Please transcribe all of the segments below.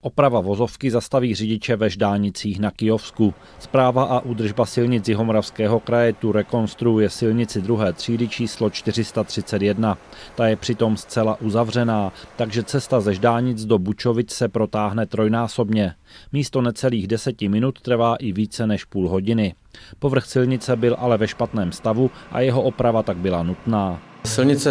Oprava vozovky zastaví řidiče ve Ždánicích na Kyjovsku. Správa a údržba silnic Jihomoravského kraje tu rekonstruuje silnici druhé třídy číslo 431. Ta je přitom zcela uzavřená, takže cesta ze Ždánic do Bučovic se protáhne trojnásobně. Místo necelých 10 minut trvá i více než půl hodiny. Povrch silnice byl ale ve špatném stavu a jeho oprava tak byla nutná. Silnice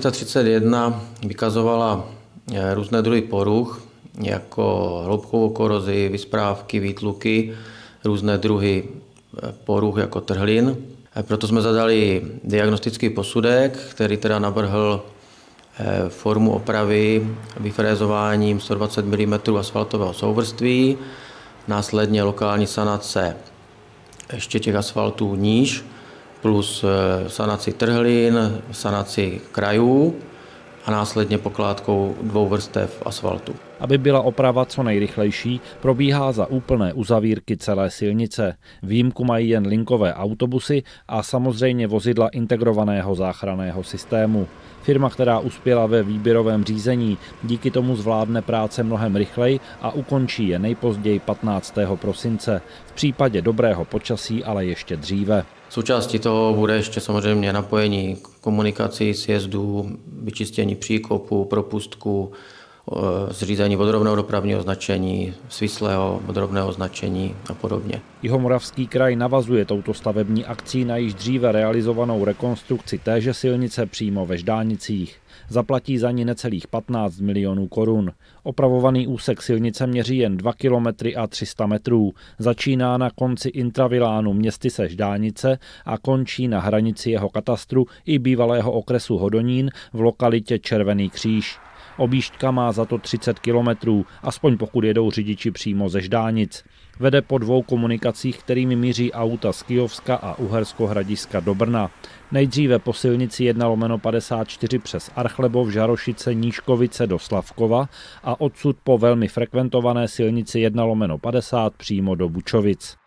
431 vykazovala různé druhy poruch, jako hloubkovou korozi, vysprávky, výtluky, různé druhy poruch jako trhlin. Proto jsme zadali diagnostický posudek, který teda navrhl formu opravy vyfrézováním 120 mm asfaltového souvrství, následně lokální sanace ještě těch asfaltů níž, plus sanaci trhlin, sanaci krajů a následně pokládkou 2 vrstev asfaltu. Aby byla oprava co nejrychlejší, probíhá za úplné uzavírky celé silnice. Výjimku mají jen linkové autobusy a samozřejmě vozidla integrovaného záchranného systému. Firma, která uspěla ve výběrovém řízení, díky tomu zvládne práce mnohem rychleji a ukončí je nejpozději 15. prosince. V případě dobrého počasí ale ještě dříve. Součástí toho bude ještě samozřejmě napojení komunikací, sjezdů, vyčištění příkopu, propustku, zřízení vodorovného dopravního značení, svislého vodorovného značení a podobně. Jihomoravský kraj navazuje touto stavební akcí na již dříve realizovanou rekonstrukci téže silnice přímo ve Ždánicích. Zaplatí za ní necelých 15 milionů korun. Opravovaný úsek silnice měří jen 2 kilometry a 300 metrů. Začíná na konci intravilánu Městyse Ždánice a končí na hranici jeho katastru i bývalého okresu Hodonín v lokalitě Červený Kříž. Objížďka má za to 30 kilometrů, aspoň pokud jedou řidiči přímo ze Ždánic. Vede po 2 komunikacích, kterými míří auta z Kyjovska a Uherskohradiska do Brna. Nejdříve po silnici 1/54 přes Archlebov, Žarošice, Nížkovice do Slavkova a odsud po velmi frekventované silnici 1/50 přímo do Bučovic.